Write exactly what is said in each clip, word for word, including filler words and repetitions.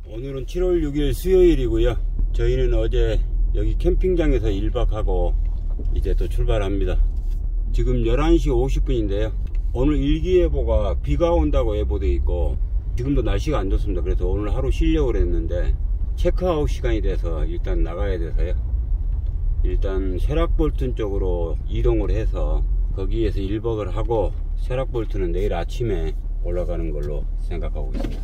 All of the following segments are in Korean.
오늘은 칠월 육일 수요일이고요. 저희는 어제 여기 캠핑장에서 일 박하고 이제 또 출발합니다. 지금 열한 시 오십 분인데요 오늘 일기예보가 비가 온다고 예보되어 있고 지금도 날씨가 안 좋습니다. 그래서 오늘 하루 쉬려고 했는데 체크아웃 시간이 돼서 일단 나가야 돼서요. 일단 쇠락볼튼 쪽으로 이동을 해서 거기에서 일 박을 하고 쇠락볼튼은 내일 아침에 올라가는 걸로 생각하고 있습니다.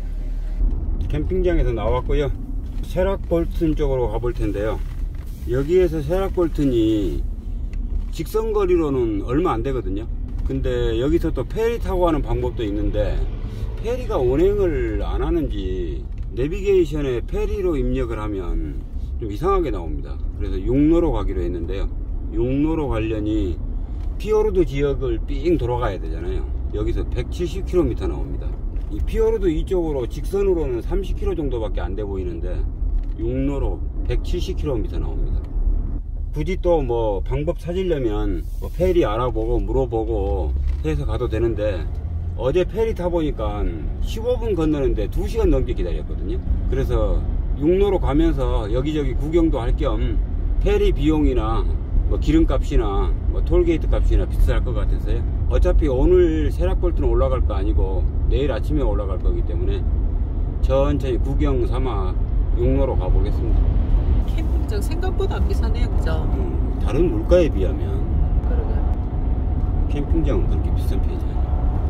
캠핑장에서 나왔고요. 쇠락볼튼 쪽으로 가볼 텐데요. 여기에서 쇠락볼튼이 직선거리로는 얼마 안 되거든요. 근데 여기서 또 페리 타고 가는 방법도 있는데 페리가 운행을 안 하는지 내비게이션에 페리로 입력을 하면 좀 이상하게 나옵니다. 그래서 육로로 가기로 했는데요. 육로로 가려니 피오르드 지역을 삥 돌아가야 되잖아요. 여기서 백칠십 킬로미터 나옵니다. 이 피오르드 이쪽으로 직선으로는 삼십 킬로미터 정도밖에 안 돼 보이는데 육로로 백칠십 킬로미터 나옵니다. 굳이 또 뭐 방법 찾으려면 뭐 페리 알아보고 물어보고 해서 가도 되는데 어제 페리 타보니까 십오 분 건너는데 두 시간 넘게 기다렸거든요. 그래서 육로로 가면서 여기저기 구경도 할 겸 페리 비용이나 뭐 기름값이나 뭐 톨게이트 값이나 비쌀 것 같아서요. 어차피 오늘 쇠락볼튼 올라갈 거 아니고 내일 아침에 올라갈 거기 때문에 천천히 구경 삼아 육로로 가보겠습니다. 캠핑장 생각보다 안 비싸네요, 그죠? 음, 다른 물가에 비하면 그러게요. 캠핑장은 그렇게 비싼 편이지 않아요.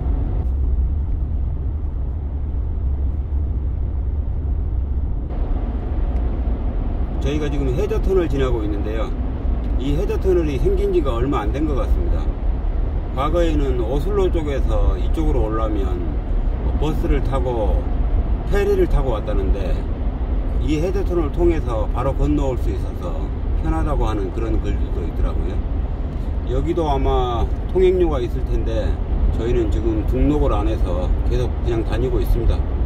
저희가 지금 해저터널 지나고 있는데요. 이 해저터널이 생긴 지가 얼마 안 된 것 같습니다. 과거에는 오슬로 쪽에서 이쪽으로 올라오면 버스를 타고 페리를 타고 왔다는데 이 해저터널을 통해서 바로 건너올 수 있어서 편하다고 하는 그런 글들도 있더라고요. 여기도 아마 통행료가 있을 텐데 저희는 지금 등록을 안 해서 계속 그냥 다니고 있습니다.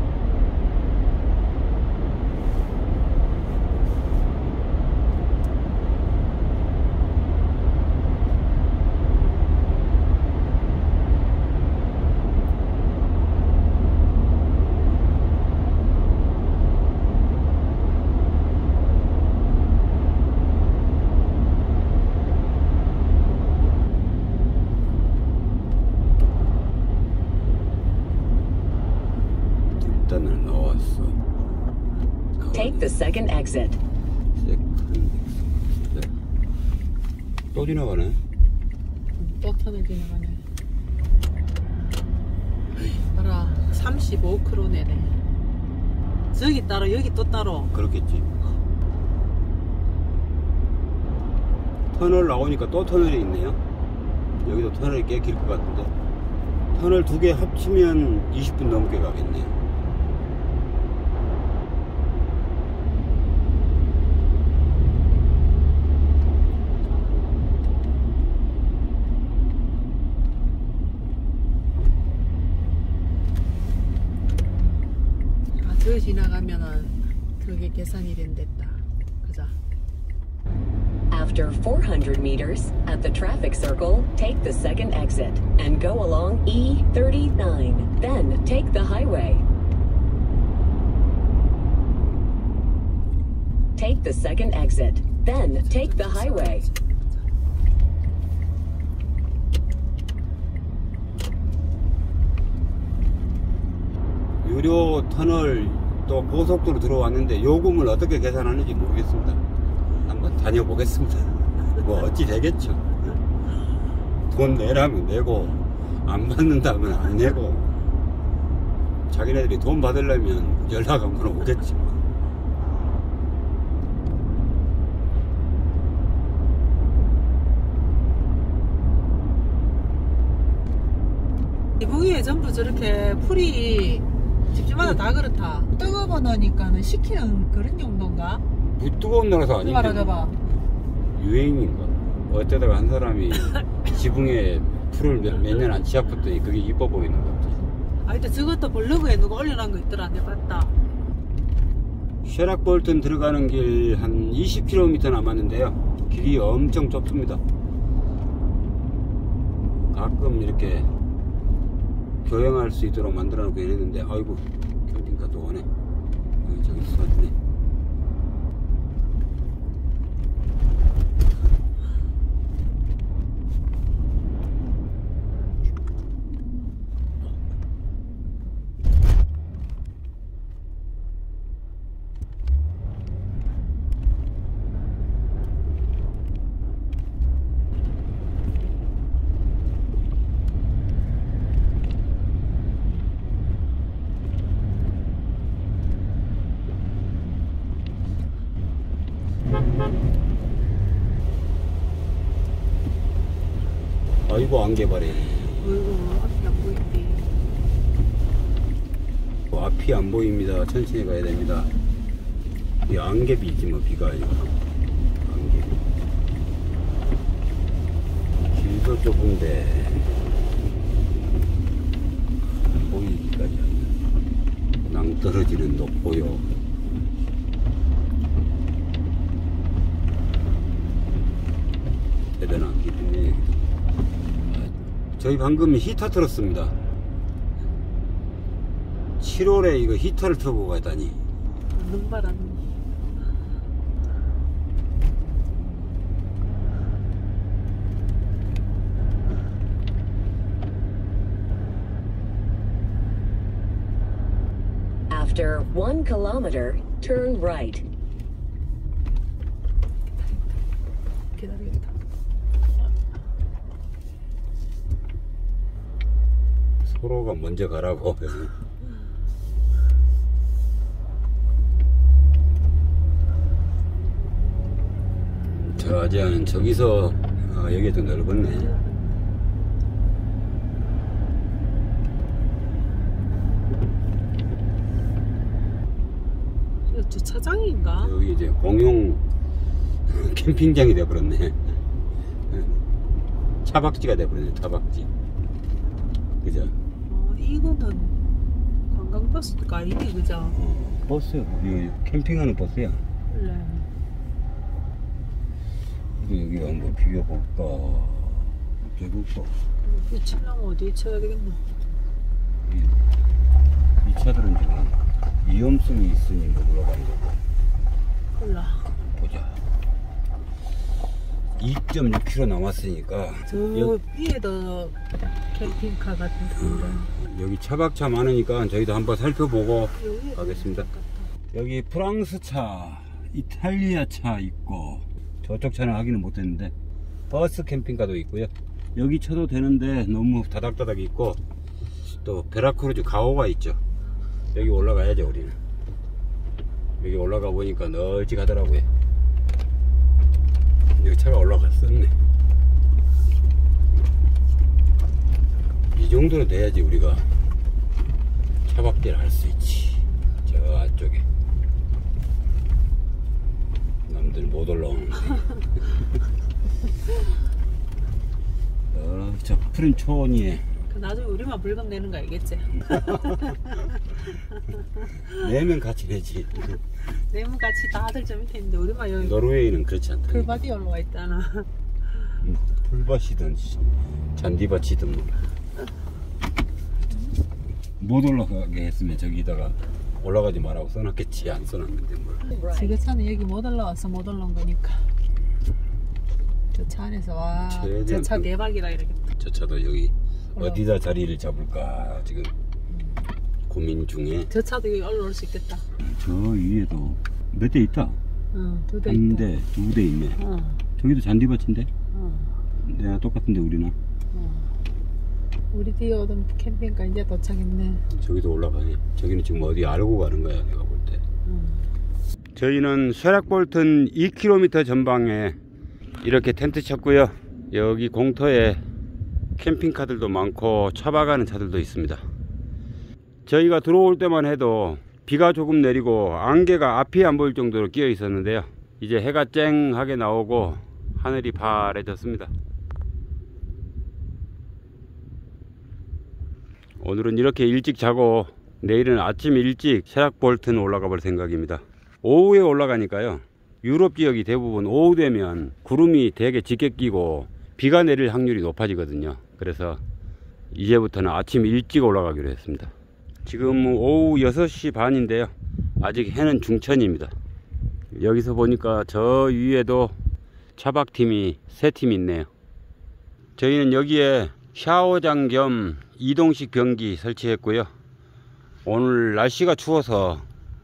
일단은 나왔어. Take the second exit. 세컨드 엑sit. 또 지나가네. 또 터널 지나가네. 봐라, 삼십오 킬로미터네네. 저기 따로 여기 또 따로. 그렇겠지. 터널 나오니까 또 터널이 있네요. 여기도 터널이 꽤 길 것 같은데 터널 두 개 합치면 이십 분 넘게 가겠네요. 그 지나가면은 그게 계산이 된댔다. 그자. After four hundred meters, at the traffic circle, take the second exit and go along E thirty-nine. Then take the highway. Take the second exit. Then take the highway. 유료 터널 또 고속도로 들어왔는데 요금을 어떻게 계산하는지 모르겠습니다. 한번 다녀보겠습니다. 뭐 어찌 되겠죠. 돈 내라면 내고 안 받는다면 안 내고 자기네들이 돈 받으려면 연락 한번 오겠죠. 이북에 전부 저렇게 풀이 집집마다 다 그렇다. 뜨거워 놓으니까는 식히는 그런 용도인가? 무 뜨거운 나라서 아닌데 말아줘봐. 유행인가? 어쩌다가 한 사람이 지붕에 풀을 몇 년 안 치아팠더니 그게 이뻐 보이는 것 같아. 아, 근데 저것도 블로그에 누가 올려놓은 거 있더라. 내가 봤다. 쇠락볼튼 들어가는 길 한 이십 킬로미터 남았는데요. 길이 엄청 좁습니다. 가끔 이렇게 교행할 수 있도록 만들어 놓긴 했는데 아이고 캠핑카 또 오네. 아이고 안개발이. 어이구 앞이 안 보이지. 앞이 안 보입니다. 천천히 가야 됩니다. 이 안개비 있지 뭐 비가 아니고 안개비. 길도 좁은데 안 보이기까지 하면 낭떠러지는 높고요. 대단한 기분이에요. 저희 방금 히터 틀었습니다. 칠월에 이거 히터를 틀고 가다니. 눈바람. After one kilometer, turn right. 기다리겠다. 서로가 먼저 가라고. 저 아재는 저기서 아, 여기가 더 넓었네. 이거 주차장인가? 여기 이제 공용 캠핑장이 돼버렸네. 차박지가 돼버렸네. 차박지. 그죠? 어, 이거는 관광버스가 아니네, 그죠? 어, 버스. 여기 캠핑하는 버스야. 네. 여기 한번 비벼볼까? 비벼볼까? 이 차량 어디에 쳐야 되겠나? 이, 이 차들은 지금 위험성이 있으니 못 올라가는 거고. 몰라. 보자. 이 점 육 킬로미터 남았으니까. 저 여, 위에도 캠핑카 같은데. 여기 차박차 많으니까 저희도 한번 살펴보고 여기에 가겠습니다. 여기 프랑스 차, 이탈리아 차 있고, 저쪽 차는 확인은 못했는데 버스 캠핑카도 있고요. 여기 쳐도 되는데 너무 다닥다닥 있고, 또 베라크루즈 가오가 있죠. 여기 올라가야죠. 우리는 여기 올라가 보니까 널찍하더라고요. 여기 차가 올라갔었네. 이 정도는 돼야지 우리가 차박대를 할 수 있지. 저 앞쪽에 남들 못 올라오는데. 어, 저 푸른 초원이에 나중에 우리만 불금 내는 거 알겠지? 내면 같이 내지. 내문 같이 다들 저 밑에 있는데 우리만 여기 노르웨이는 그렇지 않다. 풀밭이 올라와 있잖아. 음, 풀밭이든 잔디밭이든 뭐. 못 올라가게 했으면 저기다가 올라가지 말라고 써놨겠지. 안 써놨는데 뭘. 지게차는 여기 못 올라와서 못 올라온 거니까. 저 차 안에서 와, 저 차 대박이다 이러겠다. 저 차도 여기 올라와. 어디다 자리를 잡을까 지금 고민 중에. 저 차도 여기 올라올 수 있겠다. 저 위에도 몇 대 있다. 응, 두 대 한 있다. 대, 두 대 있네. 어, 저기도 잔디밭인데? 어, 내가 똑같은데 우리는. 어. 우리 뒤에 오던 캠핑카 이제 도착했네. 저기도 올라가네. 저기는 지금 어디 알고 가는 거야 내가 볼 때. 응. 저희는 쇠락볼튼 이 킬로미터 전방에 이렇게 텐트 쳤고요. 여기 공터에 캠핑카들도 많고 차박하는 차들도 있습니다. 저희가 들어올 때만 해도 비가 조금 내리고 안개가 앞이 안 보일 정도로 끼어 있었는데요. 이제 해가 쨍하게 나오고 하늘이 파래졌습니다. 오늘은 이렇게 일찍 자고 내일은 아침 일찍 쇠락볼튼 올라가 볼 생각입니다. 오후에 올라가니까요, 유럽 지역이 대부분 오후 되면 구름이 되게 짙게 끼고 비가 내릴 확률이 높아지거든요. 그래서 이제부터는 아침 일찍 올라가기로 했습니다. 지금 오후 여섯 시 반인데요 아직 해는 중천입니다. 여기서 보니까 저 위에도 차박팀이 세 팀 있네요. 저희는 여기에 샤워장 겸 이동식 변기 설치했고요. 오늘 날씨가 추워서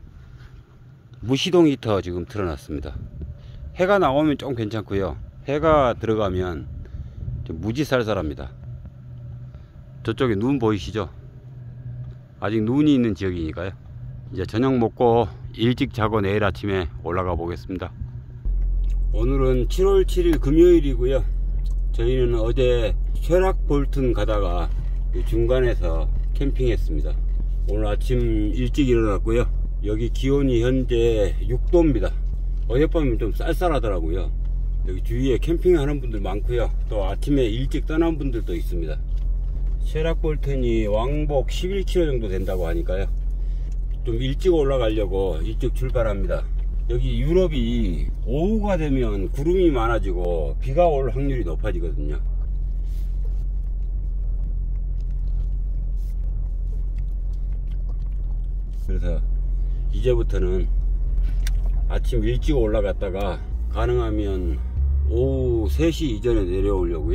무시동 히터 지금 틀어놨습니다. 해가 나오면 좀 괜찮고요, 해가 들어가면 좀 무지 쌀쌀합니다. 저쪽에 눈 보이시죠? 아직 눈이 있는 지역이니까요. 이제 저녁 먹고 일찍 자고 내일 아침에 올라가 보겠습니다. 오늘은 칠월 칠일 금요일이고요. 저희는 어제 쉐락볼튼 가다가 중간에서 캠핑했습니다. 오늘 아침 일찍 일어났고요. 여기 기온이 현재 육 도입니다. 어젯밤은 좀 쌀쌀하더라고요. 여기 주위에 캠핑하는 분들 많고요. 또 아침에 일찍 떠난 분들도 있습니다. 쉐락볼튼이 왕복 십일 킬로미터 정도 된다고 하니까요. 좀 일찍 올라가려고 일찍 출발합니다. 여기 유럽이 오후가 되면 구름이 많아지고 비가 올 확률이 높아지거든요. 그래서 이제부터는 아침 일찍 올라갔다가 가능하면 오후 세 시 이전에 내려오려고요.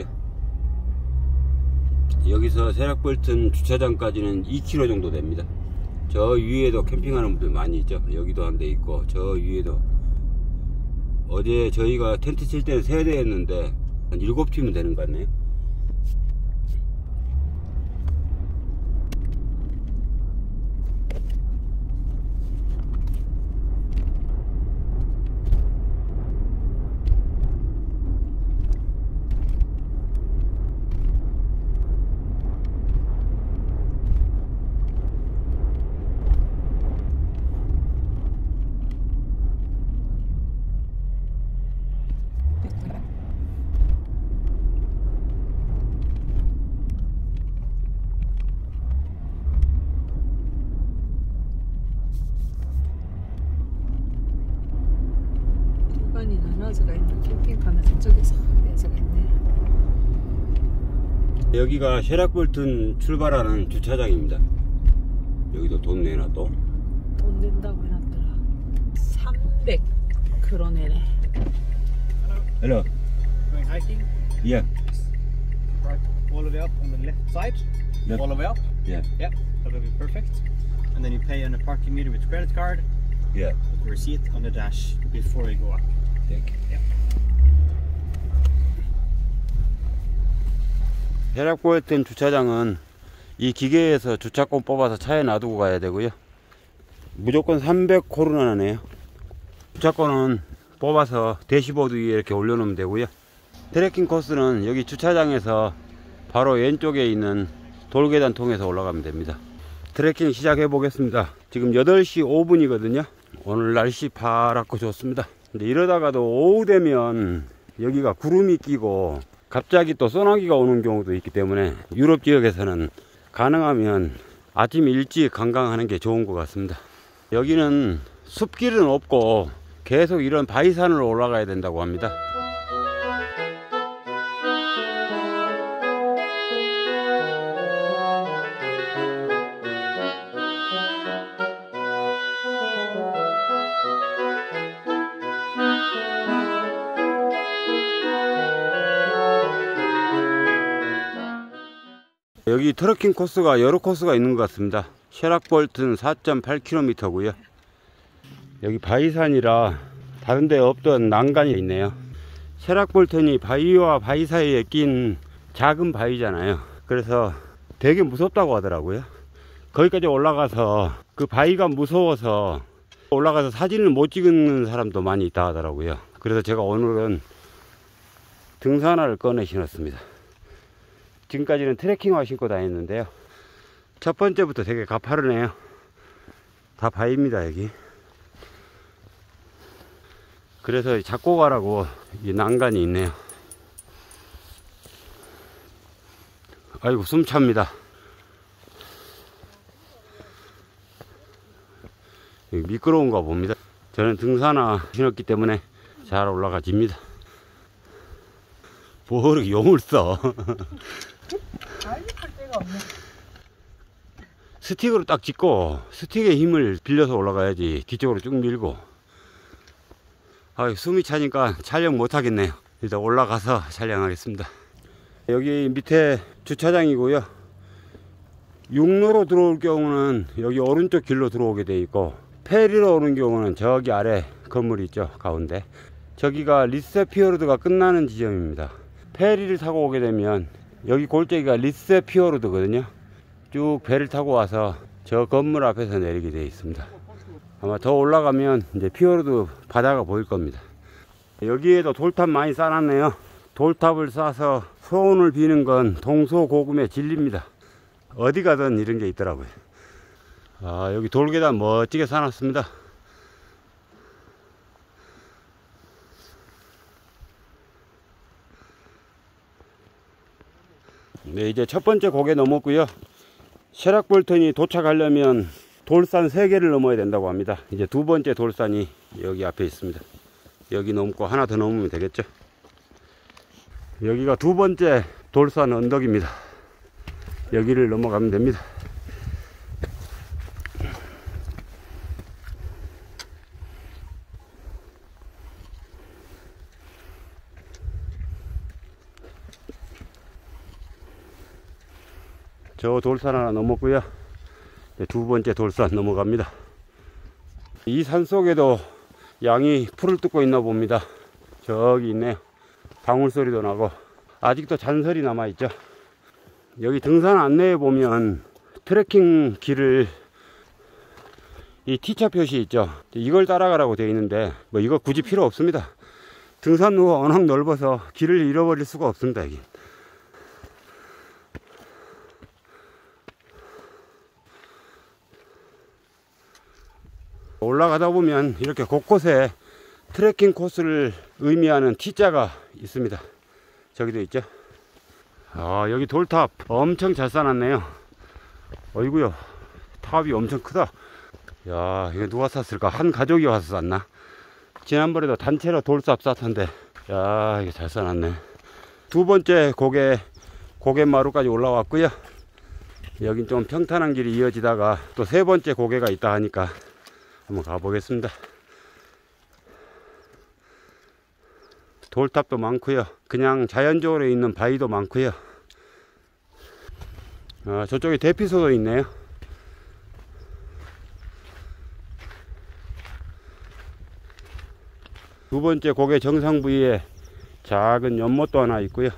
여기서 쉐락볼튼 주차장까지는 이 킬로미터 정도 됩니다. 저 위에도 캠핑하는 분들 많이 있죠. 여기도 한 대 있고 저 위에도. 어제 저희가 텐트 칠 때는 세 대 했는데 한 일곱 팀은 되는 것 같네요. 구간이 나눠져가 있는 캠핑카는 저쪽에서 내서가 있네. 여기가 쉐락볼튼 출발하는 주차장입니다. 여기도 돈 내놔 또. 돈 낸다고 해놨더라. 삼백 크로네네. Hello. Going hiking? Yeah. Right, all the way up on the left side. Left. All the way up. Yeah. Yep, that'll be perfect. And then you pay on a parking meter with credit card. Yeah. Put the receipt on the dash before you go up. Thank you. Yep. 쉐락볼튼 주차장은 이 기계에서 주차권 뽑아서 차에 놔두고 가야 되고요. 무조건 삼백 코로나네요. 주차권은 뽑아서 대시보드 위에 이렇게 올려놓으면 되고요. 트레킹 코스는 여기 주차장에서 바로 왼쪽에 있는 돌계단 통해서 올라가면 됩니다. 트레킹 시작해 보겠습니다. 지금 여덟 시 오 분이거든요 오늘 날씨 파랗고 좋습니다. 근데 이러다가도 오후 되면 여기가 구름이 끼고 갑자기 또 소나기가 오는 경우도 있기 때문에 유럽 지역에서는 가능하면 아침 일찍 관광하는 게 좋은 것 같습니다. 여기는 숲길은 없고 계속 이런 바위산으로 올라가야 된다고 합니다. 여기 트레킹 코스가 여러 코스가 있는 것 같습니다. 쉐락볼튼 사 점 팔 킬로미터고요 여기 바위산이라 다른 데 없던 난간이 있네요. 쉐락볼튼이 바위와 바위 사이에 낀 작은 바위잖아요. 그래서 되게 무섭다고 하더라고요. 거기까지 올라가서 그 바위가 무서워서 올라가서 사진을 못 찍는 사람도 많이 있다 하더라고요. 그래서 제가 오늘은 등산화를 꺼내 신었습니다. 지금까지는 트레킹화 신고 다녔는데요. 첫 번째부터 되게 가파르네요. 다 바위입니다 여기. 그래서 잡고 가라고 이 난간이 있네요. 아이고 숨 찹니다. 여기 미끄러운가 봅니다. 저는 등산화 신었기 때문에 잘 올라가집니다. 뭐 이렇게 용을 써. 스틱으로 딱 짚고 스틱의 힘을 빌려서 올라가야지. 뒤쪽으로 쭉 밀고. 아, 숨이 차니까 촬영 못 하겠네요. 일단 올라가서 촬영하겠습니다. 여기 밑에 주차장이고요. 육로로 들어올 경우는 여기 오른쪽 길로 들어오게 돼 있고, 페리로 오는 경우는 저기 아래 건물이 있죠, 가운데. 저기가 리세피어르드가 끝나는 지점입니다. 페리를 타고 오게 되면 여기 골짜기가 리세피어르드거든요. 쭉 배를 타고 와서 저 건물 앞에서 내리게 되어 있습니다. 아마 더 올라가면 이제 피어르드 바다가 보일 겁니다. 여기에도 돌탑 많이 쌓았네요. 돌탑을 쌓아서 소원을 비는 건 동서고금의 진리입니다. 어디 가든 이런 게 있더라고요. 아, 여기 돌계단 멋지게 쌓았습니다. 네, 이제 첫 번째 고개 넘었고요. 셰락볼턴이 도착하려면 돌산 세 개를 넘어야 된다고 합니다. 이제 두 번째 돌산이 여기 앞에 있습니다. 여기 넘고 하나 더 넘으면 되겠죠. 여기가 두 번째 돌산 언덕입니다. 여기를 넘어가면 됩니다. 저 돌산 하나 넘었고요. 두 번째 돌산 넘어갑니다. 이 산 속에도 양이 풀을 뜯고 있나 봅니다. 저기 있네요. 방울 소리도 나고 아직도 잔설이 남아 있죠. 여기 등산 안내에 보면 트레킹 길을 이 T자 표시 있죠. 이걸 따라가라고 되어 있는데 뭐 이거 굳이 필요 없습니다. 등산로가 워낙 넓어서 길을 잃어버릴 수가 없습니다. 여기. 올라가다 보면 이렇게 곳곳에 트레킹 코스를 의미하는 T자가 있습니다. 저기도 있죠. 아, 여기 돌탑 엄청 잘 쌓았네요. 어이구요, 탑이 엄청 크다. 야, 이거 누가 쌌을까? 한 가족이 와서 쌌나? 지난번에도 단체로 돌탑 쌌던데, 야, 이게 잘 쌓았네. 두 번째 고개 고갯마루까지 올라왔고요. 여긴 좀 평탄한 길이 이어지다가 또 세 번째 고개가 있다 하니까 한번 가보겠습니다. 돌탑도 많고요. 그냥 자연적으로 있는 바위도 많고요. 아, 저쪽에 대피소도 있네요. 두 번째 고개 정상 부위에 작은 연못도 하나 있고요.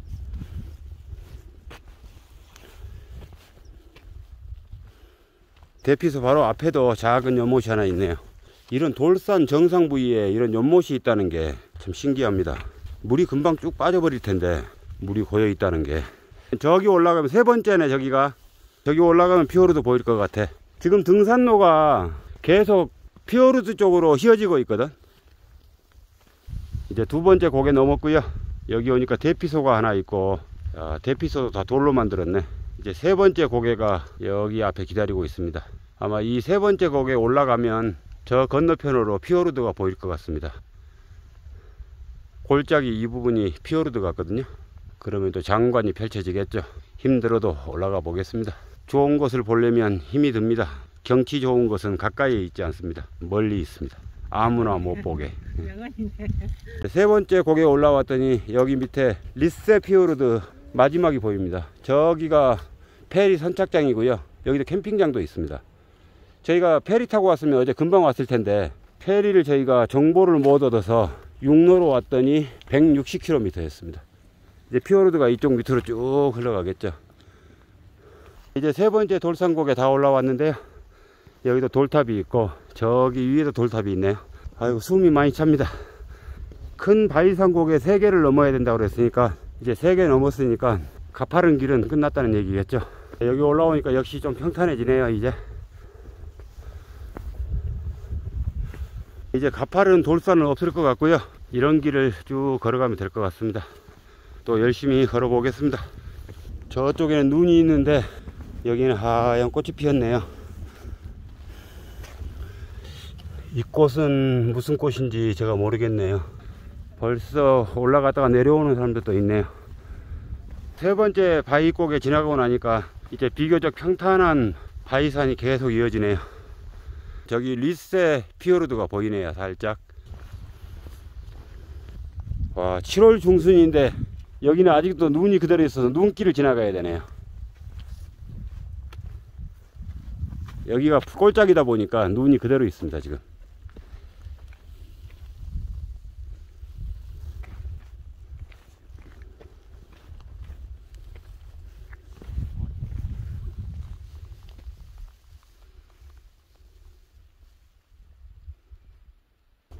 대피소 바로 앞에도 작은 연못이 하나 있네요. 이런 돌산 정상 부위에 이런 연못이 있다는 게 참 신기합니다. 물이 금방 쭉 빠져버릴 텐데 물이 고여 있다는 게. 저기 올라가면 세 번째네. 저기가 저기 올라가면 피오르드 보일 것 같아. 지금 등산로가 계속 피오르드 쪽으로 휘어지고 있거든. 이제 두 번째 고개 넘었고요. 여기 오니까 대피소가 하나 있고, 야, 대피소도 다 돌로 만들었네. 이제 세 번째 고개가 여기 앞에 기다리고 있습니다. 아마 이 세 번째 고개 올라가면 저 건너편으로 피오르드가 보일 것 같습니다. 골짜기 이 부분이 피오르드 같거든요. 그러면 또 장관이 펼쳐지겠죠. 힘들어도 올라가 보겠습니다. 좋은 곳을 보려면 힘이 듭니다. 경치 좋은 곳은 가까이에 있지 않습니다. 멀리 있습니다. 아무나 못 보게. 세 번째 고개 올라왔더니 여기 밑에 리세 피오르드 마지막이 보입니다. 저기가 페리 선착장이고요. 여기도 캠핑장도 있습니다. 저희가 페리 타고 왔으면 어제 금방 왔을 텐데, 페리를 저희가 정보를 못 얻어서 육로로 왔더니 백육십 킬로미터였습니다. 이제 피오르드가 이쪽 밑으로 쭉 흘러가겠죠. 이제 세 번째 돌산곡에 다 올라왔는데요. 여기도 돌탑이 있고 저기 위에도 돌탑이 있네요. 아이고, 숨이 많이 찹니다. 큰 바위산곡에 세 개를 넘어야 된다고 그랬으니까 이제 세 개 넘었으니까 가파른 길은 끝났다는 얘기겠죠. 여기 올라오니까 역시 좀 평탄해지네요. 이제 이제 가파른 돌산은 없을 것 같고요. 이런 길을 쭉 걸어가면 될 것 같습니다. 또 열심히 걸어 보겠습니다. 저쪽에는 눈이 있는데 여기는 하얀 꽃이 피었네요. 이 꽃은 무슨 꽃인지 제가 모르겠네요. 벌써 올라갔다가 내려오는 사람들도 있네요. 세 번째 바위곡에 지나가고 나니까 이제 비교적 평탄한 바위산이 계속 이어지네요. 저기 리세 피오르드가 보이네요. 살짝. 와, 칠월 중순인데 여기는 아직도 눈이 그대로 있어서 눈길을 지나가야 되네요. 여기가 꼴짝이다 보니까 눈이 그대로 있습니다. 지금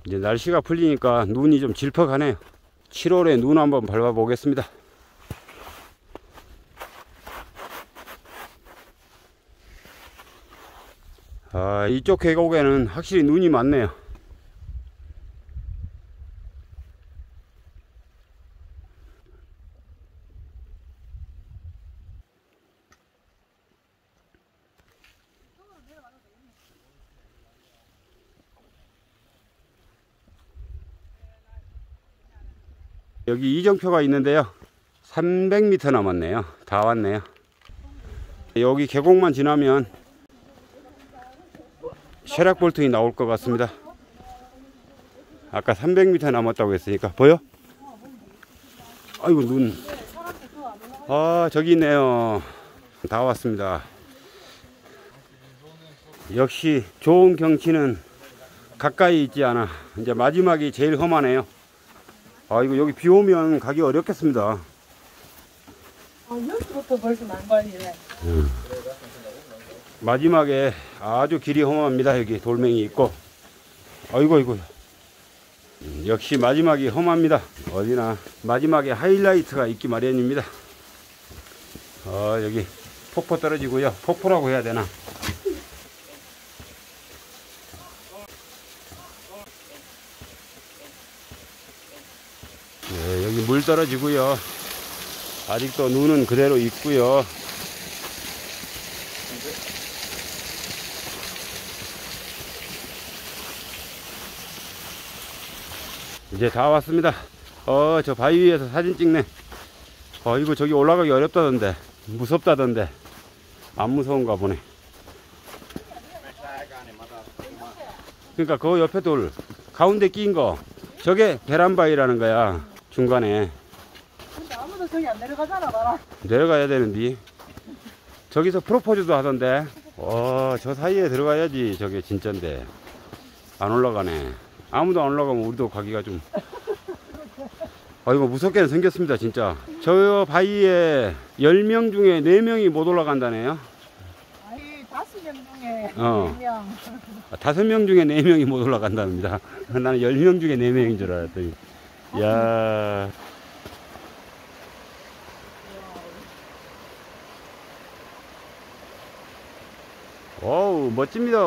이제 날씨가 풀리니까 눈이 좀 질퍽하네요. 칠월에 눈 한번 밟아 보겠습니다. 아, 이쪽 계곡에는 확실히 눈이 많네요. 여기 이정표가 있는데요, 삼백 미터 남았네요. 다 왔네요. 여기 계곡만 지나면 쉐락볼튼이 나올 것 같습니다. 아까 삼백 미터 남았다고 했으니까. 보여? 아이고 눈. 아, 저기 있네요. 다 왔습니다. 역시 좋은 경치는 가까이 있지 않아. 이제 마지막이 제일 험하네요. 아이고, 여기 비 오면 가기 어렵겠습니다. 아, 여기부터 벌써 난관이네. 음. 마지막에 아주 길이 험합니다. 여기 돌멩이 있고. 아이고, 아이고. 음, 역시 마지막이 험합니다. 어디나 마지막에 하이라이트가 있기 마련입니다. 어, 여기 폭포 떨어지고요. 폭포라고 해야 되나? 네, 여기 물 떨어지고요. 아직도 눈은 그대로 있고요. 이제 다 왔습니다. 어, 저 바위 위에서 사진 찍네. 어, 이거 저기 올라가기 어렵다던데, 무섭다던데. 안 무서운가 보네. 그러니까 그 옆에 돌 가운데 끼인 거, 저게 계란바위라는 거야. 중간에. 근데 아무도 저기 안 내려가잖아, 나랑. 내려가야 되는데. 저기서 프로포즈도 하던데. 어, 저 사이에 들어가야지. 저게 진짠데. 안 올라가네. 아무도 안 올라가면 우리도 가기가 좀. 아이고, 무섭게는 생겼습니다, 진짜. 저 바위에 열 명 중에 네 명이 못 올라간다네요. 아니, 다섯 명 중에 어. 네 명. 다섯 명 중에 네 명이 못 올라간답니다. 나는 열 명 중에 네 명인 줄 알았더니. 이야. 어우, 멋집니다.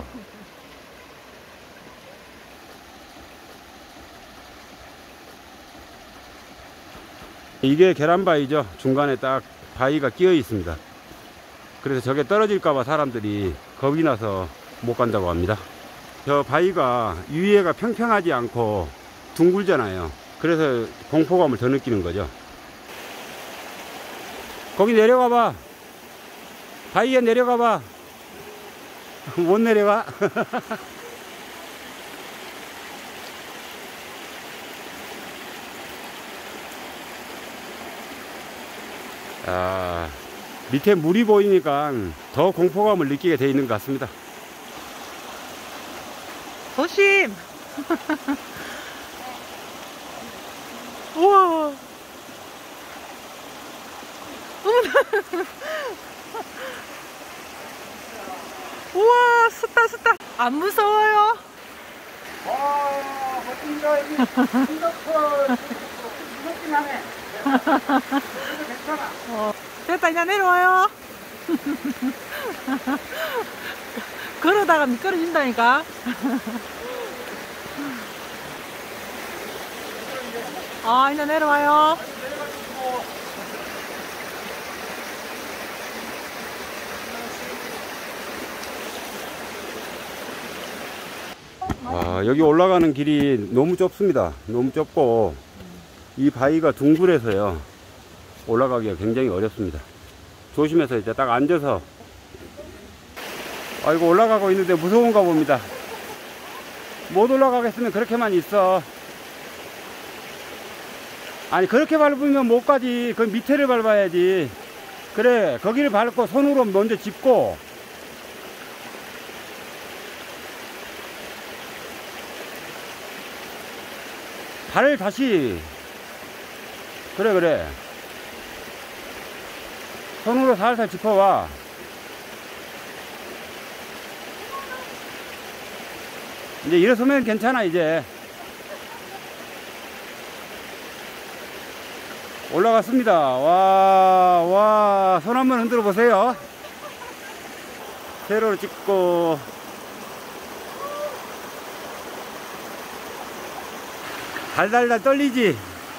이게 계란바위죠. 중간에 딱 바위가 끼어 있습니다. 그래서 저게 떨어질까봐 사람들이 겁이 나서 못 간다고 합니다. 저 바위가 위에가 평평하지 않고 둥글잖아요. 그래서 공포감을 더 느끼는 거죠. 거기 내려가봐. 바위에 내려가봐. 못 내려가? 아, 밑에 물이 보이니까 더 공포감을 느끼게 돼 있는 것 같습니다. 조심! 우와! 우와, 습다, 습다. 안 무서워요? 와, 멋집니다. 여기 싱가포르 무섭긴 하네. 괜찮아. 어, 됐다, 이제 내려와요. 걸어다가 미끄러진다니까. 아, 이제 내려와요. 아, 여기 올라가는 길이 너무 좁습니다. 너무 좁고 이 바위가 둥글해서요, 올라가기가 굉장히 어렵습니다. 조심해서 이제 딱 앉아서. 아이고, 올라가고 있는데 무서운가 봅니다. 못 올라가겠으면 그렇게만 있어. 아니, 그렇게 밟으면 못 가지. 그 밑에를 밟아야지. 그래, 거기를 밟고 손으로 먼저 짚고. 발을 다시. 그래, 그래. 손으로 살살 짚어봐. 이제 일어서면 괜찮아. 이제 올라갔습니다. 와, 와, 손 한번 흔들어 보세요. 세로로 찍고 달달달 떨리지?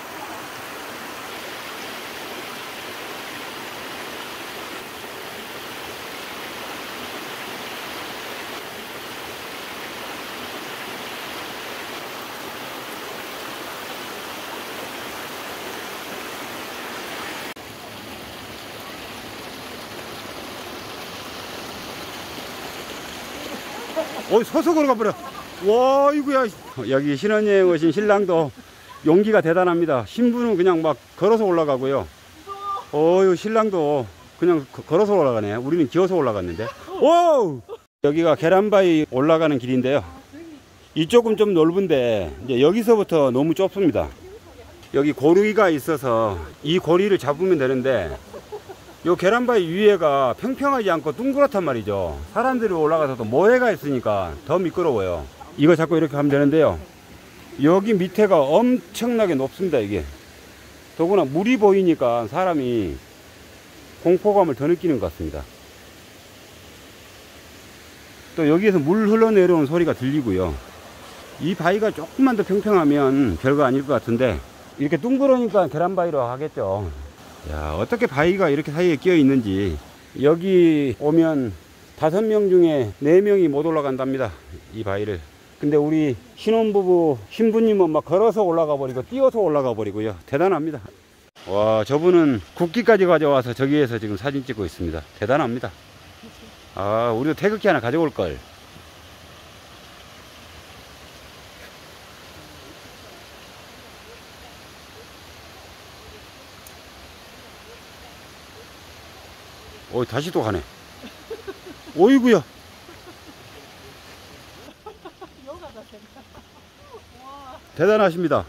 어이, 서서 걸어가 버려. 와, 이거야. 여기 신혼여행 오신 신랑도 용기가 대단합니다. 신부는 그냥 막 걸어서 올라가고요. 어유, 신랑도 그냥 걸어서 올라가네. 우리는 기어서 올라갔는데. 오! 여기가 계란바위 올라가는 길인데요. 이쪽은 좀 넓은데 이제 여기서부터 너무 좁습니다. 여기 고리가 있어서 이 고리를 잡으면 되는데 요 계란바위 위에가 평평하지 않고 둥그렇단 말이죠. 사람들이 올라가서 또 모래가 있으니까 더 미끄러워요. 이거 잡고 이렇게 하면 되는데요. 여기 밑에가 엄청나게 높습니다. 이게 더구나 물이 보이니까 사람이 공포감을 더 느끼는 것 같습니다. 또 여기에서 물 흘러내려오는 소리가 들리고요. 이 바위가 조금만 더 평평하면 별거 아닐 것 같은데 이렇게 둥그러니까 계란바위로 하겠죠. 야, 어떻게 바위가 이렇게 사이에 끼어 있는지. 여기 오면 다섯 명 중에 네 명이 못 올라간답니다. 이 바위를. 근데 우리 신혼부부 신부님은 막 걸어서 올라가 버리고 뛰어서 올라가 버리고요. 대단합니다. 와, 저분은 국기까지 가져와서 저기에서 지금 사진 찍고 있습니다. 대단합니다. 아, 우리도 태극기 하나 가져올 걸. 어, 다시 또 가네. 어이구야. 대단하십니다.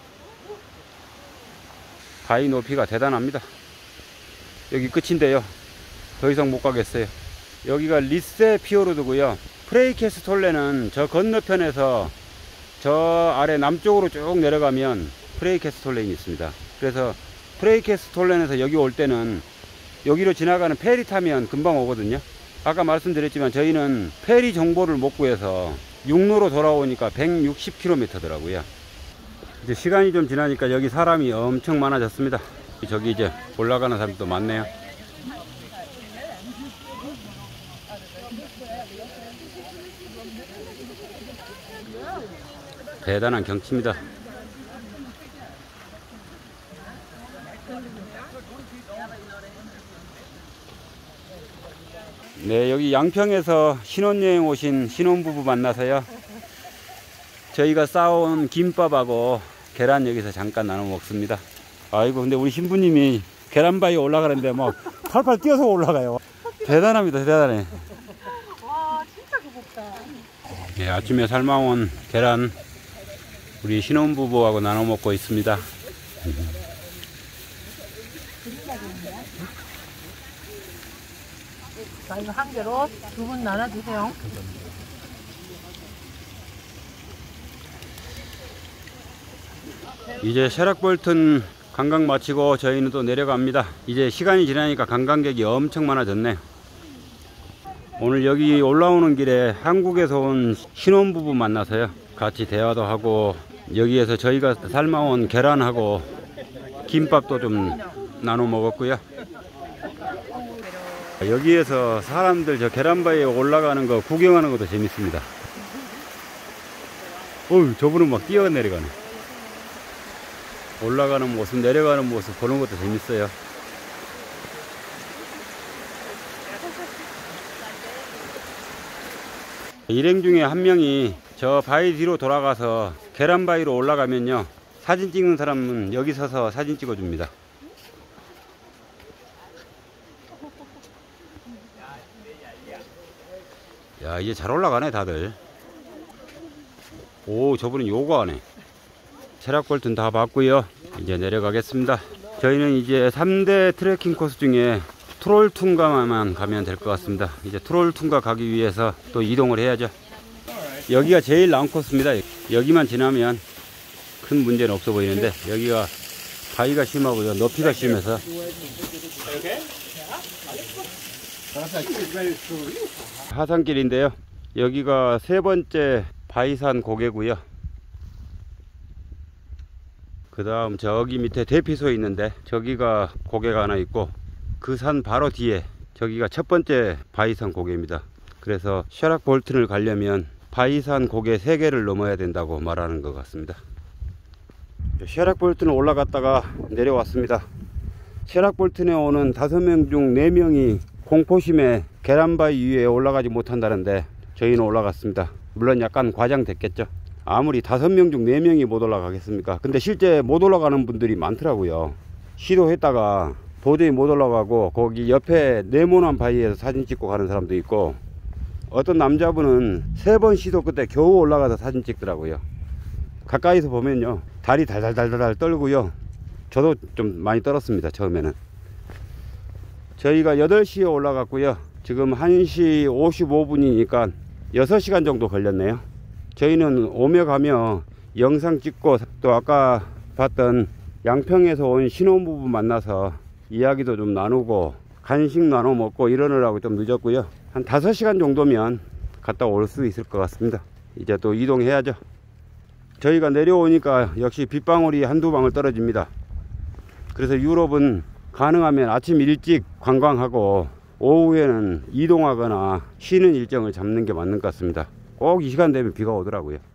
바위 높이가 대단합니다. 여기 끝인데요. 더 이상 못 가겠어요. 여기가 리세 피오르드고요. 프레이케스톨레는 저 건너편에서 저 아래 남쪽으로 쭉 내려가면 프레이케스톨렌이 있습니다. 그래서 프레이케스톨렌에서 여기 올 때는 여기로 지나가는 페리 타면 금방 오거든요. 아까 말씀드렸지만 저희는 페리 정보를 못 구해서 육로로 돌아오니까 백육십 킬로미터더라고요. 이제 시간이 좀 지나니까 여기 사람이 엄청 많아졌습니다. 저기 이제 올라가는 사람도 많네요. 대단한 경치입니다. 네, 여기 양평에서 신혼여행 오신 신혼부부 만나서요. 저희가 싸온 김밥하고 계란 여기서 잠깐 나눠 먹습니다. 아이고, 근데 우리 신부님이 계란바위 올라가는데 막 팔팔 뛰어서 올라가요. 대단합니다. 대단해. 와, 진짜 무겁다. 네, 아침에 삶아온 계란 우리 신혼부부하고 나눠 먹고 있습니다. 자, 이거 한 개로 두 분 나눠주세요. 이제 셰락볼튼 관광 마치고 저희는 또 내려갑니다. 이제 시간이 지나니까 관광객이 엄청 많아졌네. 오늘 여기 올라오는 길에 한국에서 온 신혼부부 만나서요. 같이 대화도 하고 여기에서 저희가 삶아온 계란하고 김밥도 좀 나눠 먹었고요. 여기에서 사람들 저 계란바위에 올라가는 거 구경하는 것도 재밌습니다. 어휴, 저분은 막 뛰어 내려가네. 올라가는 모습, 내려가는 모습 보는 것도 재밌어요. 일행 중에 한 명이 저 바위 뒤로 돌아가서 계란바위로 올라가면요, 사진 찍는 사람은 여기 서서 사진 찍어줍니다. 야, 이제 잘 올라가네 다들. 오, 저분은 요거 하네. 셰락볼튼 다 봤고요. 이제 내려가겠습니다. 저희는 이제 삼 대 트레킹 코스 중에 트롤퉁가만 가면 될 것 같습니다. 이제 트롤퉁가 가기 위해서 또 이동을 해야죠. 여기가 제일 long 코스입니다. 여기만 지나면 큰 문제는 없어 보이는데 여기가 바위가 심하고요, 높이가 심해서. 하산길인데요, 여기가 세 번째 바위산 고개고요. 그 다음 저기 밑에 대피소 있는데 저기가 고개가 하나 있고, 그 산 바로 뒤에 저기가 첫 번째 바위산 고개입니다. 그래서 셔락 볼튼을 가려면 바위산 고개 세 개를 넘어야 된다고 말하는 것 같습니다. 셔락 볼튼을 올라갔다가 내려왔습니다. 셔락 볼튼에 오는 다섯 명 중 네 명이 공포심에 계란바위 위에 올라가지 못한다는데 저희는 올라갔습니다. 물론 약간 과장됐겠죠. 아무리 다섯 명 중 네 명이 못 올라가겠습니까? 근데 실제 못 올라가는 분들이 많더라고요. 시도했다가 도저히 못 올라가고 거기 옆에 네모난 바위에서 사진 찍고 가는 사람도 있고, 어떤 남자분은 세 번 시도 끝에 겨우 올라가서 사진 찍더라고요. 가까이서 보면요, 다리 달달달달 떨고요. 저도 좀 많이 떨었습니다, 처음에는. 저희가 여덟 시에 올라갔고요. 지금 한 시 오십오 분이니까 여섯 시간 정도 걸렸네요. 저희는 오며 가며 영상 찍고, 또 아까 봤던 양평에서 온 신혼부부 만나서 이야기도 좀 나누고 간식 나눠 먹고 이러느라고 좀 늦었고요. 한 다섯 시간 정도면 갔다 올 수 있을 것 같습니다. 이제 또 이동해야죠. 저희가 내려오니까 역시 빗방울이 한두 방울 떨어집니다. 그래서 유럽은 가능하면 아침 일찍 관광하고 오후에는 이동하거나 쉬는 일정을 잡는 게 맞는 것 같습니다. 꼭 이 시간 되면 비가 오더라고요.